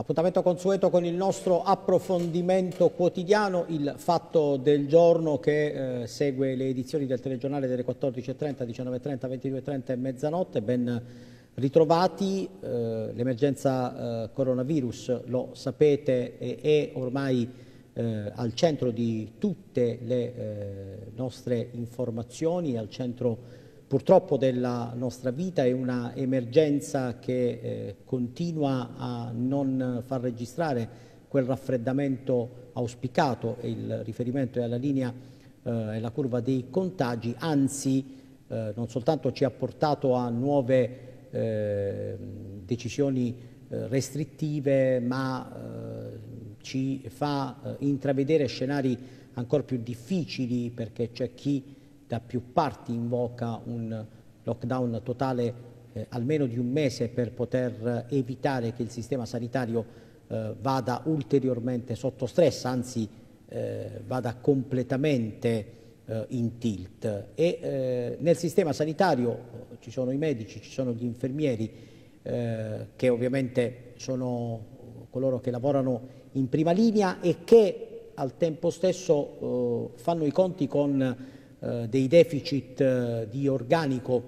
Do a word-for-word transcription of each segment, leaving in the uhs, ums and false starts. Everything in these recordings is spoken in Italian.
Appuntamento consueto con il nostro approfondimento quotidiano, il fatto del giorno che eh, segue le edizioni del telegiornale delle quattordici e trenta, diciannove e trenta, ventidue e trenta e mezzanotte. Ben ritrovati, eh, l'emergenza eh, coronavirus, lo sapete, è, è ormai eh, al centro di tutte le eh, nostre informazioni, al centro purtroppo della nostra vita. È una emergenza che eh, continua a non far registrare quel raffreddamento auspicato, e il riferimento è alla linea e eh, alla curva dei contagi, anzi eh, non soltanto ci ha portato a nuove eh, decisioni eh, restrittive, ma eh, ci fa eh, intravedere scenari ancora più difficili, perché c'è chi da più parti invoca un lockdown totale eh, almeno di un mese per poter evitare che il sistema sanitario eh, vada ulteriormente sotto stress, anzi eh, vada completamente eh, in tilt. E eh, nel sistema sanitario ci sono i medici, ci sono gli infermieri, eh, che ovviamente sono coloro che lavorano in prima linea e che al tempo stesso eh, fanno i conti con Uh, dei deficit uh, di organico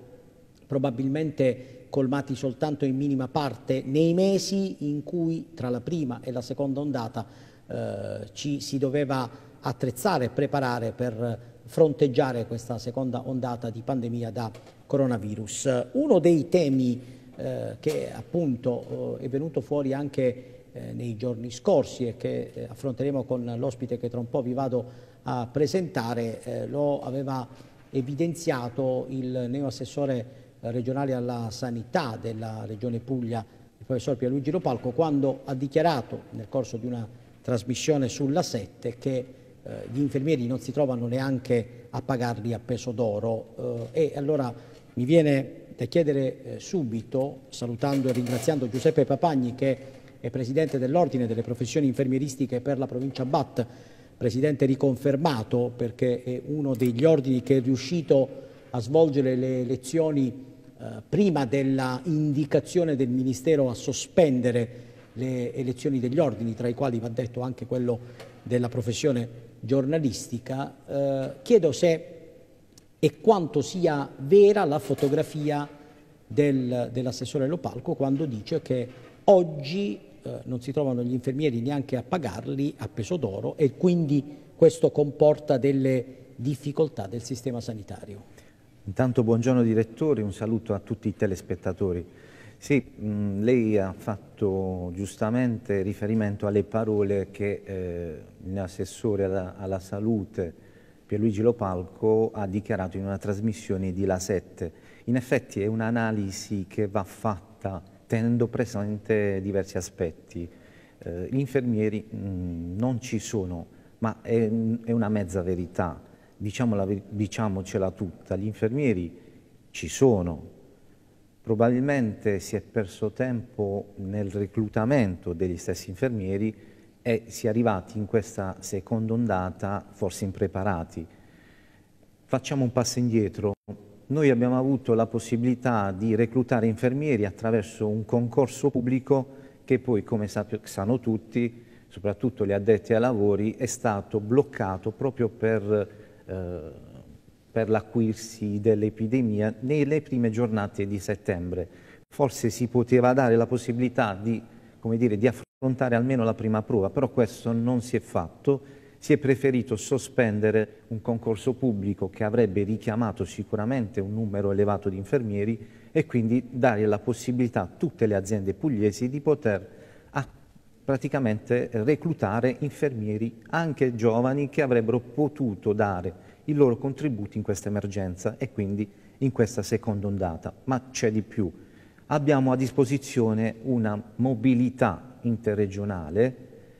probabilmente colmati soltanto in minima parte nei mesi in cui tra la prima e la seconda ondata uh, ci si doveva attrezzare e preparare per fronteggiare questa seconda ondata di pandemia da coronavirus. Uno dei temi uh, che appunto uh, è venuto fuori anche uh, nei giorni scorsi e che uh, affronteremo con l'ospite che tra un po' vi vado a presentare, eh, lo aveva evidenziato il neoassessore regionale alla sanità della Regione Puglia, il professor Pierluigi Lopalco, quando ha dichiarato nel corso di una trasmissione sulla sette che eh, gli infermieri non si trovano neanche a pagarli a peso d'oro. Eh, e allora mi viene da chiedere eh, subito, salutando e ringraziando Giuseppe Papagni, che è presidente dell'Ordine delle Professioni Infermieristiche per la provincia B A T, presidente riconfermato, perché è uno degli ordini che è riuscito a svolgere le elezioni eh, prima della indicazione del Ministero a sospendere le elezioni degli ordini, tra i quali va detto anche quello della professione giornalistica. Eh, chiedo se e quanto sia vera la fotografia del, dell'assessore Lopalco quando dice che oggi Eh, non si trovano gli infermieri neanche a pagarli a peso d'oro, e quindi questo comporta delle difficoltà del sistema sanitario. Intanto buongiorno direttore, un saluto a tutti i telespettatori. Sì, mh, lei ha fatto giustamente riferimento alle parole che eh, l'assessore alla, alla salute Pierluigi Lopalco ha dichiarato in una trasmissione di La sette. In effetti è un'analisi che va fatta tenendo presente diversi aspetti. Eh, gli infermieri mh, non ci sono, ma è, è una mezza verità, diciamola, diciamocela tutta, gli infermieri ci sono. Probabilmente si è perso tempo nel reclutamento degli stessi infermieri e si è arrivati in questa seconda ondata forse impreparati. Facciamo un passo indietro. Noi abbiamo avuto la possibilità di reclutare infermieri attraverso un concorso pubblico che poi, come sanno tutti, soprattutto gli addetti ai lavori, è stato bloccato proprio per, eh, per l'acuirsi dell'epidemia nelle prime giornate di settembre. Forse si poteva dare la possibilità di, come dire, di affrontare almeno la prima prova, però questo non si è fatto. Si è preferito sospendere un concorso pubblico che avrebbe richiamato sicuramente un numero elevato di infermieri e quindi dare la possibilità a tutte le aziende pugliesi di poter a, praticamente reclutare infermieri anche giovani che avrebbero potuto dare i loro contributi in questa emergenza e quindi in questa seconda ondata. Ma c'è di più. Abbiamo a disposizione una mobilità interregionale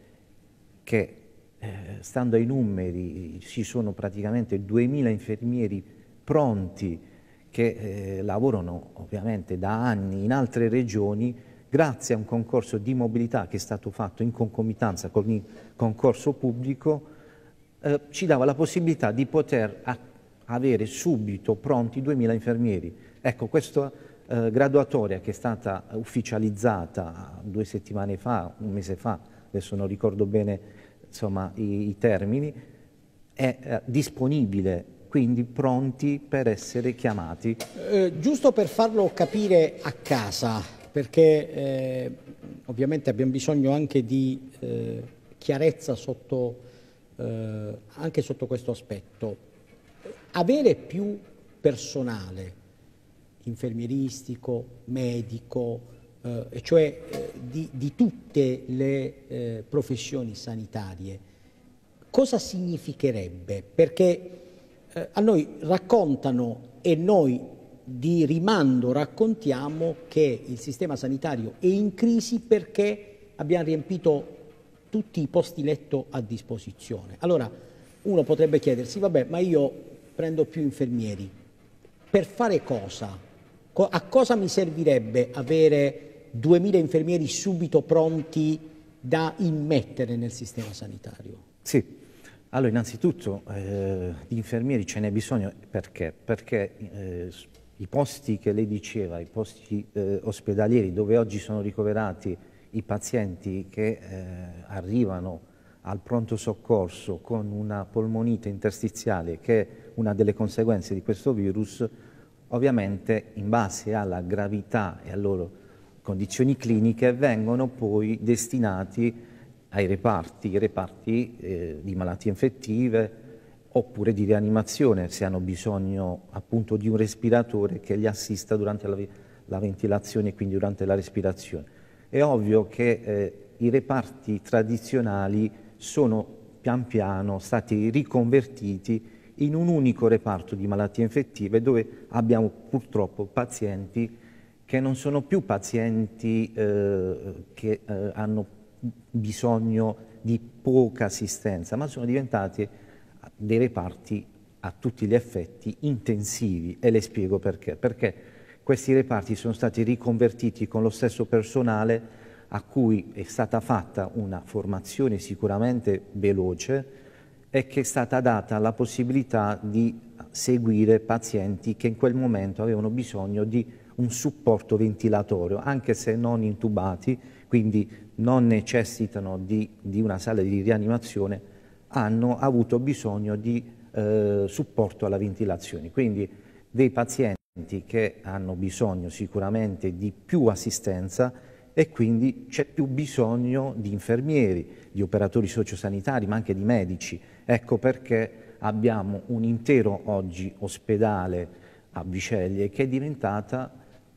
che Eh, stando ai numeri ci sono praticamente duemila infermieri pronti che eh, lavorano ovviamente da anni in altre regioni, grazie a un concorso di mobilità che è stato fatto in concomitanza con il concorso pubblico, eh, ci dava la possibilità di poter avere subito pronti duemila infermieri. Ecco, questo eh, graduatoria che è stata ufficializzata due settimane fa, un mese fa, adesso non ricordo bene insomma, i, i termini, è eh, disponibile, quindi pronti per essere chiamati. Eh, giusto per farlo capire a casa, perché eh, ovviamente abbiamo bisogno anche di eh, chiarezza sotto, eh, anche sotto questo aspetto. Avere più personale infermieristico, medico, eh, cioè eh, di, di tutte le eh, professioni sanitarie, cosa significherebbe? Perché eh, a noi raccontano e noi di rimando raccontiamo che il sistema sanitario è in crisi perché abbiamo riempito tutti i posti letto a disposizione. Allora uno potrebbe chiedersi, vabbè, ma io prendo più infermieri, per fare cosa? A cosa mi servirebbe avere duemila infermieri subito pronti da immettere nel sistema sanitario? Sì, allora innanzitutto eh, di infermieri ce n'è bisogno perché? Perché eh, i posti che lei diceva, i posti eh, ospedalieri dove oggi sono ricoverati i pazienti che eh, arrivano al pronto soccorso con una polmonite interstiziale che è una delle conseguenze di questo virus, ovviamente in base alla gravità e alle loro condizioni cliniche vengono poi destinati ai reparti, i reparti eh, di malattie infettive oppure di rianimazione, se hanno bisogno appunto di un respiratore che li assista durante la, la ventilazione e quindi durante la respirazione. È ovvio che eh, i reparti tradizionali sono pian piano stati riconvertiti in un unico reparto di malattie infettive dove abbiamo purtroppo pazienti che non sono più pazienti eh, che eh, hanno bisogno di poca assistenza, ma sono diventati dei reparti a tutti gli effetti intensivi, e le spiego perché. Perché questi reparti sono stati riconvertiti con lo stesso personale a cui è stata fatta una formazione sicuramente veloce e che è stata data la possibilità di seguire pazienti che in quel momento avevano bisogno di un supporto ventilatorio, anche se non intubati, quindi non necessitano di, di una sala di rianimazione, hanno avuto bisogno di eh, supporto alla ventilazione. Quindi dei pazienti che hanno bisogno sicuramente di più assistenza e quindi c'è più bisogno di infermieri, di operatori sociosanitari, ma anche di medici. Ecco perché abbiamo un intero oggi ospedale a Biceglie che è diventata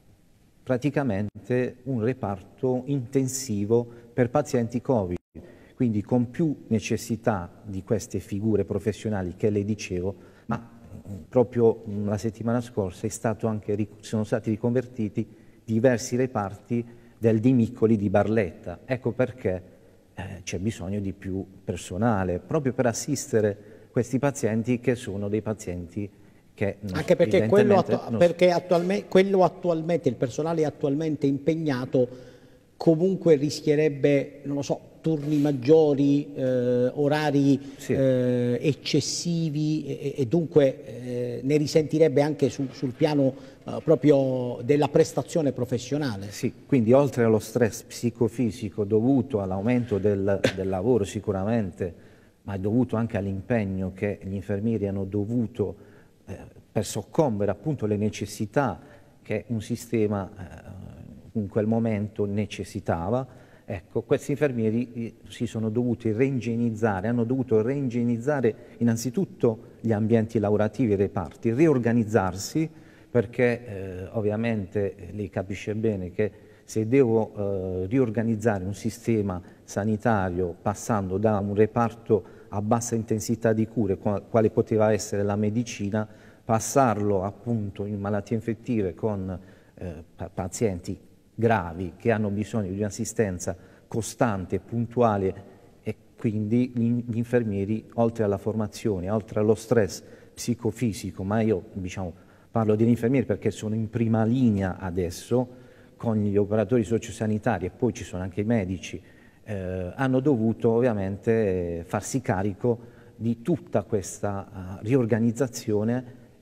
praticamente un reparto intensivo per pazienti Covid, quindi con più necessità di queste figure professionali che le dicevo, ma proprio la settimana scorsa è stato anche, sono stati riconvertiti diversi reparti del Di Miccoli di Barletta. Ecco perché eh, c'è bisogno di più personale, proprio per assistere questi pazienti che sono dei pazienti che non, anche perché, quello, attu non... perché attualmente, quello attualmente, il personale attualmente impegnato comunque rischierebbe, non lo so, turni maggiori, eh, orari sì. eh, eccessivi e, e dunque eh, ne risentirebbe anche su, sul piano eh, proprio della prestazione professionale. Sì, quindi oltre allo stress psicofisico dovuto all'aumento del, del lavoro sicuramente, ma è dovuto anche all'impegno che gli infermieri hanno dovuto eh, per soccombere appunto alle necessità che un sistema eh, in quel momento necessitava. Ecco, questi infermieri si sono dovuti reigienizzare, hanno dovuto reigienizzare innanzitutto gli ambienti lavorativi e i reparti, riorganizzarsi perché eh, ovviamente lei capisce bene che se devo eh, riorganizzare un sistema sanitario passando da un reparto a bassa intensità di cure, quale poteva essere la medicina, passarlo appunto in malattie infettive con eh, pazienti gravi che hanno bisogno di un'assistenza costante, puntuale, e quindi gli infermieri, oltre alla formazione, oltre allo stress psicofisico, ma io diciamo, parlo degli infermieri perché sono in prima linea adesso con gli operatori sociosanitari e poi ci sono anche i medici, eh, hanno dovuto ovviamente farsi carico di tutta questa uh, riorganizzazione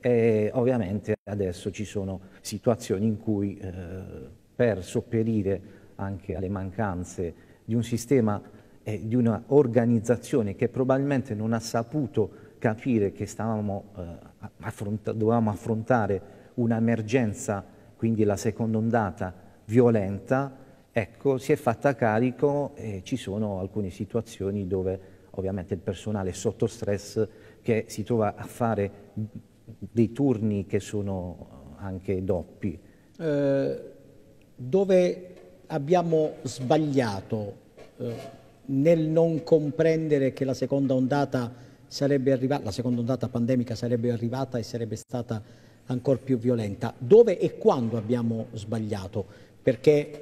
e ovviamente adesso ci sono situazioni in cui eh, per sopperire anche alle mancanze di un sistema e di una organizzazione che probabilmente non ha saputo capire che stavamo, eh, affronta- dovevamo affrontare un'emergenza, quindi la seconda ondata violenta, ecco, si è fatta carico e ci sono alcune situazioni dove ovviamente il personale è sotto stress, che si trova a fare dei turni che sono anche doppi. Eh, dove abbiamo sbagliato eh, nel non comprendere che la seconda ondata sarebbe arrivata, la seconda ondata pandemica sarebbe arrivata e sarebbe stata ancora più violenta? Dove e quando abbiamo sbagliato? Perché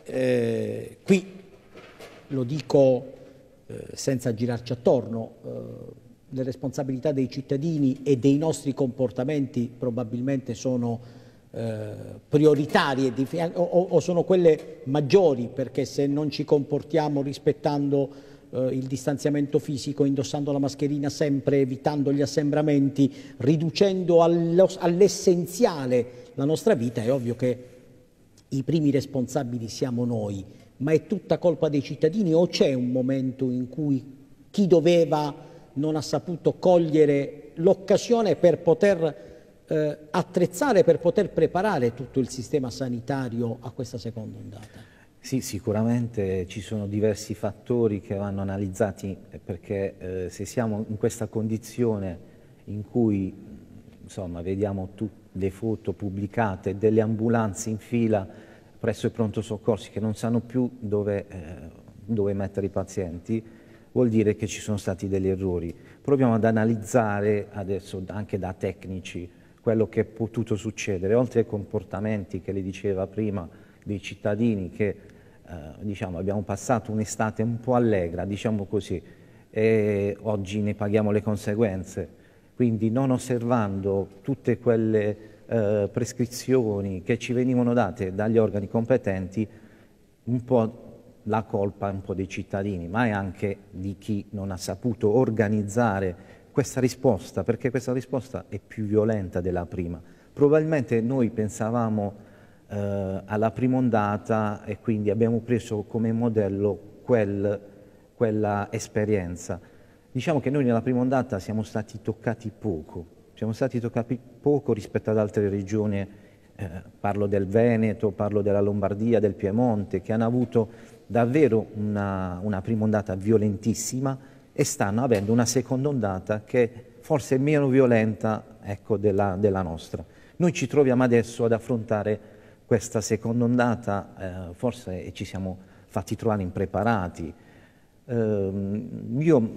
eh, qui lo dico eh, senza girarci attorno, eh, le responsabilità dei cittadini e dei nostri comportamenti probabilmente sono eh, prioritarie o, o sono quelle maggiori, perché se non ci comportiamo rispettando eh, il distanziamento fisico, indossando la mascherina sempre, evitando gli assembramenti, riducendo all'essenziale la nostra vita, è ovvio che i primi responsabili siamo noi. Ma è tutta colpa dei cittadini o c'è un momento in cui chi doveva non ha saputo cogliere l'occasione per poter eh, attrezzare, per poter preparare tutto il sistema sanitario a questa seconda ondata? Sì, sicuramente ci sono diversi fattori che vanno analizzati, perché eh, se siamo in questa condizione in cui insomma, vediamo tutte le foto pubblicate delle ambulanze in fila presso i pronto soccorsi che non sanno più dove, eh, dove mettere i pazienti, vuol dire che ci sono stati degli errori. Proviamo ad analizzare adesso anche da tecnici quello che è potuto succedere, oltre ai comportamenti che le diceva prima dei cittadini che eh, diciamo, abbiamo passato un'estate un po' allegra, diciamo così, e oggi ne paghiamo le conseguenze, quindi non osservando tutte quelle eh, prescrizioni che ci venivano date dagli organi competenti, un po' la colpa è un po' dei cittadini, ma è anche di chi non ha saputo organizzare questa risposta, perché questa risposta è più violenta della prima. Probabilmente noi pensavamo eh, alla prima ondata e quindi abbiamo preso come modello quel, quella esperienza. Diciamo che noi nella prima ondata siamo stati toccati poco, siamo stati toccati poco rispetto ad altre regioni, eh, parlo del Veneto, parlo della Lombardia, del Piemonte, che hanno avuto davvero una, una prima ondata violentissima e stanno avendo una seconda ondata che forse è meno violenta, ecco, della, della nostra. Noi ci troviamo adesso ad affrontare questa seconda ondata, eh, forse ci siamo fatti trovare impreparati. Eh, io,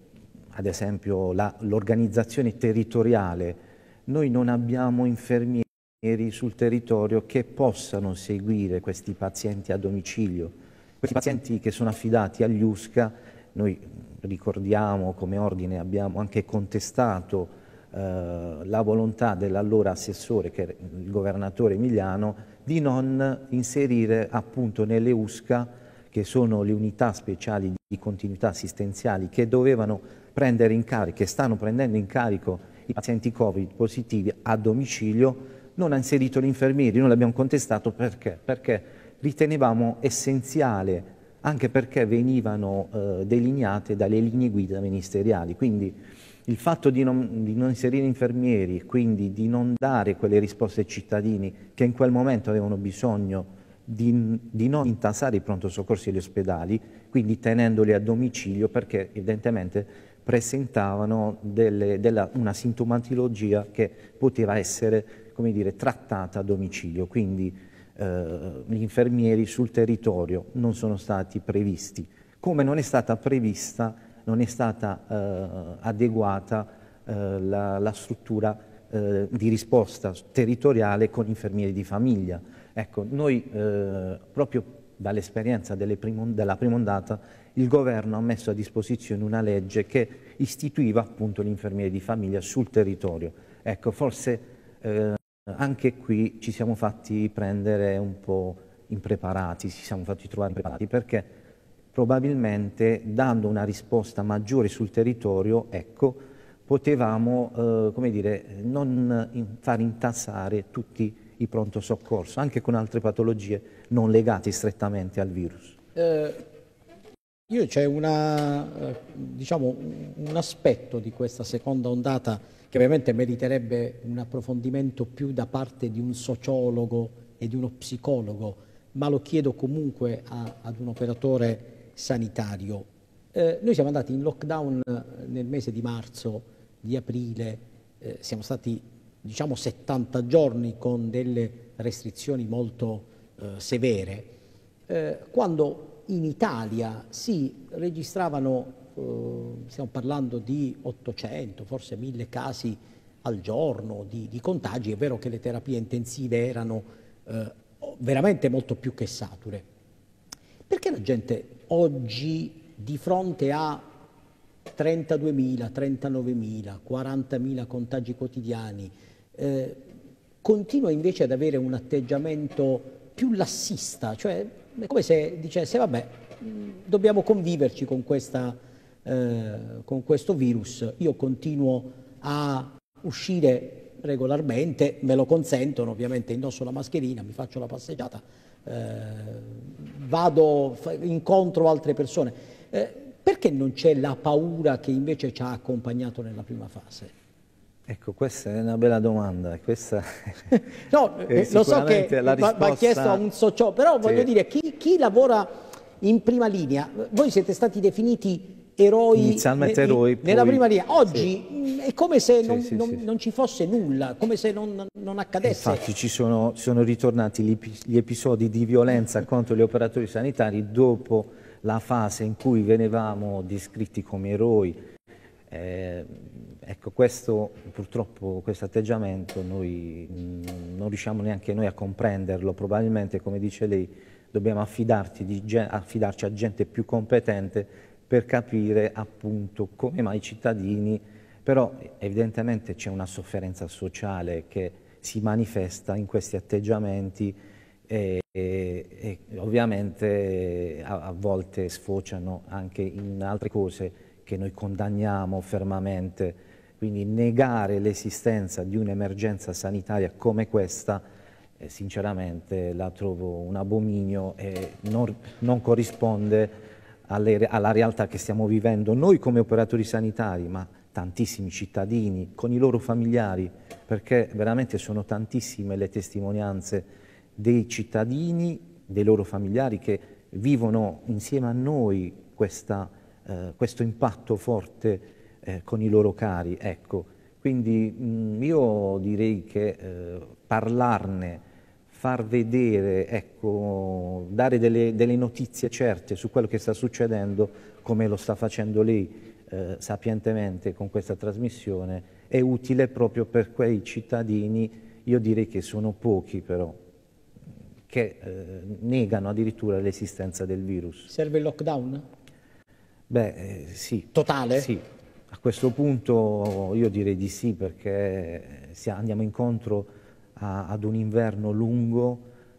ad esempio, l'organizzazione territoriale, noi non abbiamo infermieri sul territorio che possano seguire questi pazienti a domicilio. Questi pazienti che sono affidati agli U S C A, noi ricordiamo come ordine abbiamo anche contestato eh, la volontà dell'allora assessore, che è il governatore Emiliano, di non inserire appunto nelle U S C A, che sono le unità speciali di continuità assistenziali che dovevano prendere in carico, che stanno prendendo in carico i pazienti Covid positivi a domicilio, non ha inserito gli infermieri. Noi l'abbiamo contestato perché? Perché ritenevamo essenziale, anche perché venivano eh, delineate dalle linee guida ministeriali. Quindi il fatto di non, di non inserire infermieri e quindi di non dare quelle risposte ai cittadini che in quel momento avevano bisogno di, di non intasare i pronto soccorsi e gli ospedali, quindi tenendoli a domicilio, perché evidentemente presentavano delle, della, una sintomatologia che poteva essere, come dire, trattata a domicilio. Quindi Uh, gli infermieri sul territorio non sono stati previsti, come non è stata prevista, non è stata uh, adeguata uh, la, la struttura uh, di risposta territoriale con infermieri di famiglia. Ecco, noi uh, proprio dall'esperienza della prima ondata il governo ha messo a disposizione una legge che istituiva appunto gli infermieri di famiglia sul territorio. Ecco, forse uh, anche qui ci siamo fatti prendere un po' impreparati, ci siamo fatti trovare impreparati, perché probabilmente dando una risposta maggiore sul territorio, ecco, potevamo eh, come dire, non in, far intassare tutti i pronto soccorso, anche con altre patologie non legate strettamente al virus. Eh, io c'è una, eh, diciamo, un aspetto di questa seconda ondata che ovviamente meriterebbe un approfondimento più da parte di un sociologo e di uno psicologo, ma lo chiedo comunque a, ad un operatore sanitario. Eh, noi siamo andati in lockdown nel mese di marzo, di aprile, eh, siamo stati diciamo settanta giorni con delle restrizioni molto eh, severe, eh, quando in Italia si registravano, eh, stiamo parlando di ottocento, forse mille casi al giorno di, di contagi. È vero che le terapie intensive erano eh, veramente molto più che sature. Perché la gente oggi di fronte a trentaduemila, trentanovemila, quarantamila contagi quotidiani eh, continua invece ad avere un atteggiamento più lassista? Cioè è come se dicesse vabbè, dobbiamo conviverci con, questa, eh, con questo virus, io continuo a uscire regolarmente, me lo consentono, ovviamente indosso la mascherina, mi faccio la passeggiata, eh, vado incontro altre persone. Eh, perché non c'è la paura che invece ci ha accompagnato nella prima fase? Ecco, questa è una bella domanda. Questa no, eh, lo so che la risposta... va chiesto a un sociologo, però voglio sì. dire, chi, chi lavora in prima linea, voi siete stati definiti eroi, inizialmente ne, eroi, nella poi... prima linea, oggi sì. è come se sì, non, sì, non, sì. non ci fosse nulla, come se non, non accadesse. Infatti ci sono, sono ritornati gli, gli episodi di violenza contro gli operatori sanitari dopo la fase in cui venivamo descritti come eroi. Eh, ecco, questo purtroppo, questo atteggiamento noi mh, non riusciamo neanche noi a comprenderlo. Probabilmente, come dice lei, dobbiamo affidarci, di, affidarci a gente più competente per capire appunto come mai i cittadini, però evidentemente c'è una sofferenza sociale che si manifesta in questi atteggiamenti e, e, e ovviamente a, a volte sfociano anche in altre cose che noi condanniamo fermamente. Quindi negare l'esistenza di un'emergenza sanitaria come questa, eh, sinceramente la trovo un abominio e non, non corrisponde alle, alla realtà che stiamo vivendo noi come operatori sanitari, ma tantissimi cittadini, con i loro familiari, perché veramente sono tantissime le testimonianze dei cittadini, dei loro familiari che vivono insieme a noi questa, eh, questo impatto forte eh, con i loro cari. Ecco, quindi mh, io direi che eh, parlarne, far vedere, ecco, dare delle, delle notizie certe su quello che sta succedendo, come lo sta facendo lei eh, sapientemente con questa trasmissione, è utile proprio per quei cittadini, io direi che sono pochi però, che eh, negano addirittura l'esistenza del virus. Serve il lockdown? Beh, eh, sì. Totale? Sì. A questo punto io direi di sì, perché andiamo incontro a, ad un inverno lungo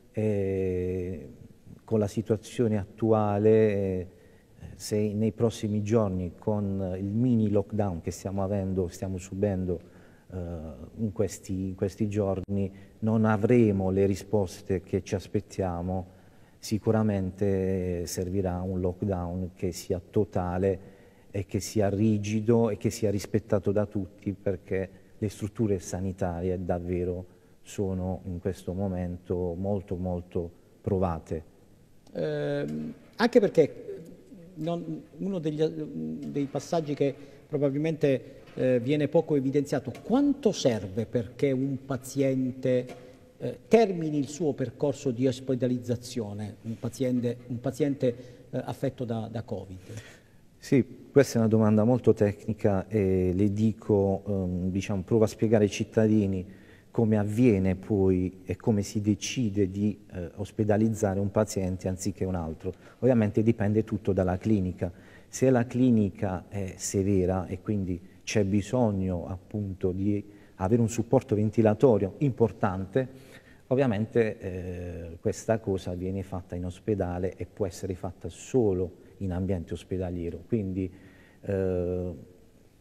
e con la situazione attuale, se nei prossimi giorni con il mini lockdown che stiamo avendo, stiamo subendo in questi, in questi giorni, non avremo le risposte che ci aspettiamo, sicuramente servirà un lockdown che sia totale e che sia rigido e che sia rispettato da tutti, perché le strutture sanitarie davvero sono in questo momento molto molto provate. Eh, anche perché non, uno degli, dei passaggi che probabilmente eh, viene poco evidenziato, quanto serve perché un paziente eh, termini il suo percorso di ospedalizzazione, un paziente, un paziente eh, affetto da, da Covid? Sì, questa è una domanda molto tecnica e le dico, um, diciamo, provo a spiegare ai cittadini come avviene poi e come si decide di eh, ospedalizzare un paziente anziché un altro. Ovviamente dipende tutto dalla clinica. Se la clinica è severa e quindi c'è bisogno appunto di avere un supporto ventilatorio importante, ovviamente eh, questa cosa viene fatta in ospedale e può essere fatta solo in ambiente ospedaliero. Quindi eh,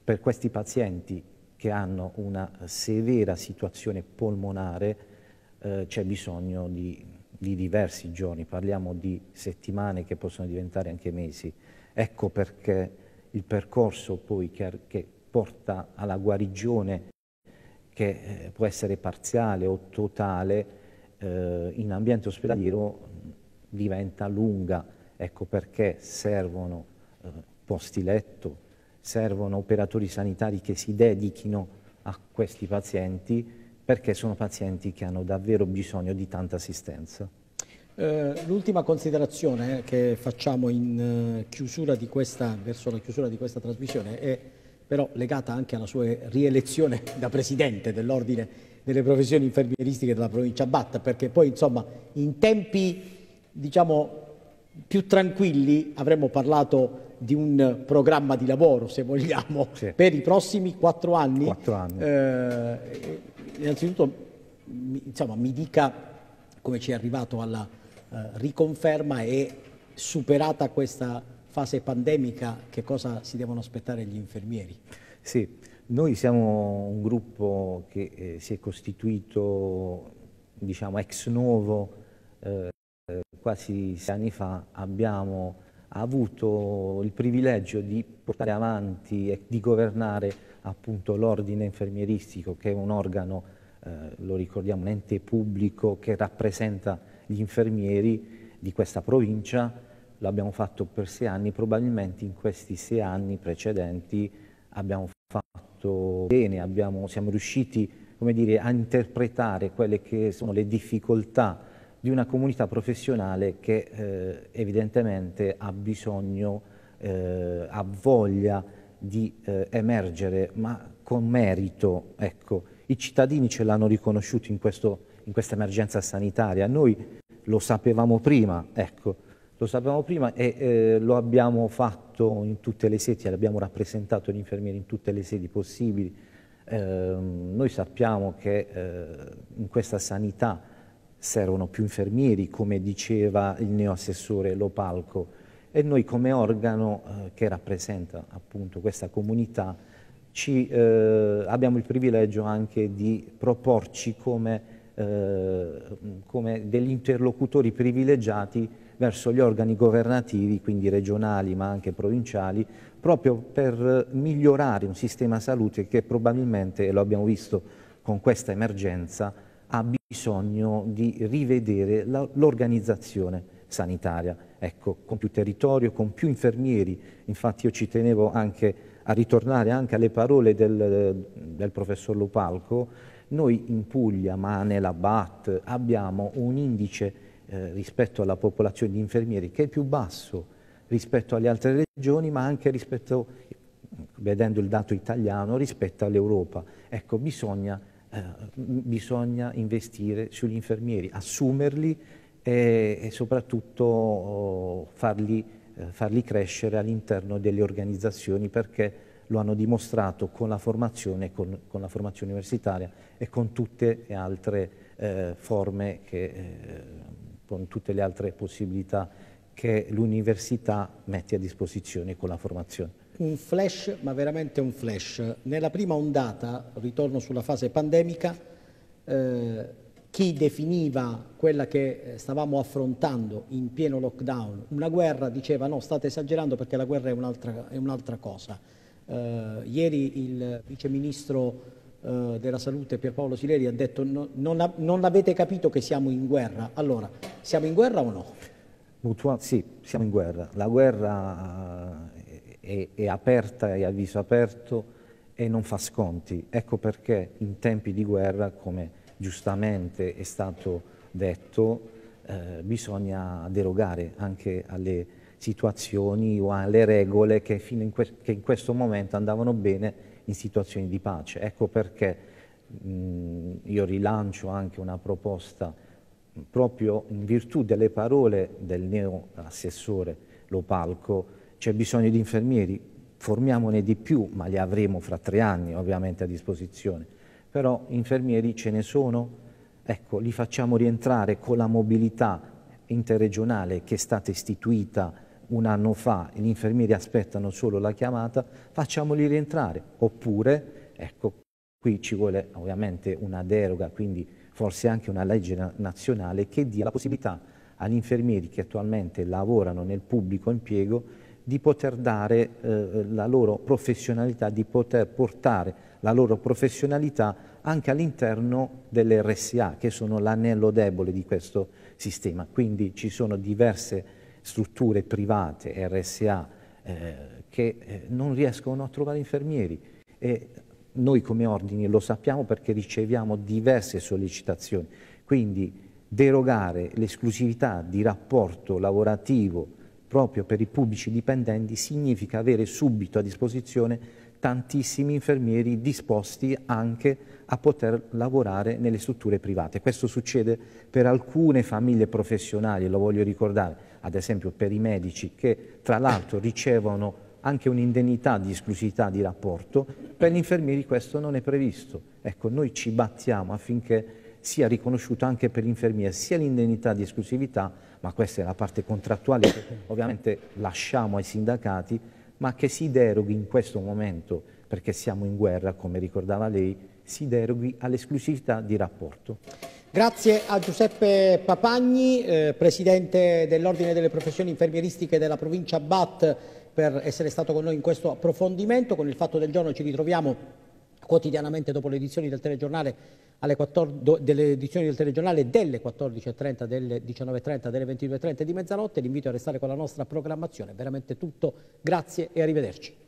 per questi pazienti che hanno una severa situazione polmonare eh, c'è bisogno di, di diversi giorni, parliamo di settimane che possono diventare anche mesi. Ecco perché il percorso poi che, che porta alla guarigione, che eh, può essere parziale o totale, eh, in ambiente ospedaliero diventa lunga. Ecco perché servono eh, posti letto, servono operatori sanitari che si dedichino a questi pazienti, perché sono pazienti che hanno davvero bisogno di tanta assistenza. Eh, l'ultima considerazione che facciamo in uh, chiusura di questa, verso la chiusura di questa trasmissione è però legata anche alla sua rielezione da Presidente dell'Ordine delle Professioni Infermieristiche della provincia Batta, perché poi insomma in tempi diciamo più tranquilli avremmo parlato di un programma di lavoro, se vogliamo, sì, per i prossimi quattro anni. Quattro anni. Eh, innanzitutto mi, insomma, mi dica come ci è arrivato alla eh, riconferma e superata questa fase pandemica, che cosa si devono aspettare gli infermieri? Sì, noi siamo un gruppo che eh, si è costituito, diciamo, ex novo eh, quasi sei anni fa. Abbiamo avuto il privilegio di portare avanti e di governare appunto l'ordine infermieristico, che è un organo, eh, lo ricordiamo, un ente pubblico che rappresenta gli infermieri di questa provincia. L'abbiamo fatto per sei anni, probabilmente in questi sei anni precedenti abbiamo fatto bene, abbiamo, siamo riusciti, come dire, a interpretare quelle che sono le difficoltà di una comunità professionale che eh, evidentemente ha bisogno, eh, ha voglia di eh, emergere, ma con merito. Ecco, i cittadini ce l'hanno riconosciuto in, questo, in questa emergenza sanitaria, noi lo sapevamo prima, ecco, lo sapevamo prima e eh, lo abbiamo fatto in tutte le sedi, abbiamo rappresentato gli infermieri in tutte le sedi possibili. Eh, noi sappiamo che eh, in questa sanità servono più infermieri, come diceva il neoassessore Lopalco, e noi come organo eh, che rappresenta appunto questa comunità ci, eh, abbiamo il privilegio anche di proporci come, eh, come degli interlocutori privilegiati verso gli organi governativi, quindi regionali ma anche provinciali, proprio per migliorare un sistema salute che probabilmente, e lo abbiamo visto con questa emergenza, ha bisogno di rivedere l'organizzazione sanitaria, ecco, con più territorio, con più infermieri. Infatti io ci tenevo anche a ritornare anche alle parole del, del professor Lopalco. Noi in Puglia, ma nella B A T, abbiamo un indice eh, rispetto alla popolazione di infermieri che è più basso rispetto alle altre regioni, ma anche rispetto, vedendo il dato italiano, rispetto all'Europa. Ecco, bisogna Eh, bisogna investire sugli infermieri, assumerli e, e soprattutto oh, farli, eh, farli crescere all'interno delle organizzazioni, perché lo hanno dimostrato con la formazione, con, con la formazione universitaria e con tutte le altre eh, forme, che, eh, con tutte le altre possibilità che l'università mette a disposizione con la formazione. Un flash, ma veramente un flash. Nella prima ondata, ritorno sulla fase pandemica, eh, chi definiva quella che stavamo affrontando in pieno lockdown una guerra diceva no, state esagerando perché la guerra è un'altra è un'altra cosa. Eh, ieri il viceministro eh, della salute Pierpaolo Sileri ha detto no, non, non avete capito che siamo in guerra. Allora, siamo in guerra o no? Mutua- sì, siamo in guerra. La guerra È, è aperta, è a viso aperto e non fa sconti. Ecco perché in tempi di guerra, come giustamente è stato detto, eh, bisogna derogare anche alle situazioni o alle regole che, fino in que- che in questo momento andavano bene in situazioni di pace. Ecco perché mh, io rilancio anche una proposta proprio in virtù delle parole del neo assessore Lopalco. C'è bisogno di infermieri, formiamone di più, ma li avremo fra tre anni ovviamente a disposizione. Però infermieri ce ne sono, ecco, li facciamo rientrare con la mobilità interregionale che è stata istituita un anno fa gli infermieri aspettano solo la chiamata, facciamoli rientrare, oppure, ecco, qui ci vuole ovviamente una deroga, quindi forse anche una legge nazionale che dia la possibilità agli infermieri che attualmente lavorano nel pubblico impiego di poter dare eh, la loro professionalità, di poter portare la loro professionalità anche all'interno delle R S A, che sono l'anello debole di questo sistema. Quindi ci sono diverse strutture private, R S A, eh, che eh, non riescono a trovare infermieri. E noi come ordini lo sappiamo perché riceviamo diverse sollecitazioni. Quindi derogare l'esclusività di rapporto lavorativo proprio per i pubblici dipendenti significa avere subito a disposizione tantissimi infermieri disposti anche a poter lavorare nelle strutture private. Questo succede per alcune famiglie professionali, lo voglio ricordare, ad esempio per i medici che tra l'altro ricevono anche un'indennità di esclusività di rapporto, per gli infermieri questo non è previsto. Ecco, noi ci battiamo affinché sia riconosciuto anche per gli infermieri sia l'indennità di esclusività, ma questa è la parte contrattuale che ovviamente lasciamo ai sindacati, ma che si deroghi in questo momento, perché siamo in guerra, come ricordava lei, si deroghi all'esclusività di rapporto. Grazie a Giuseppe Papagni, eh, Presidente dell'Ordine delle Professioni Infermieristiche della provincia B A T, per essere stato con noi in questo approfondimento. Con il Fatto del Giorno ci ritroviamo quotidianamente dopo le edizioni del telegiornale, alle quattordici, delle edizioni del telegiornale delle quattordici e trenta, delle diciannove e trenta, delle ventidue e trenta e di mezzanotte. L'invito a restare con la nostra programmazione. Veramente tutto, grazie e arrivederci.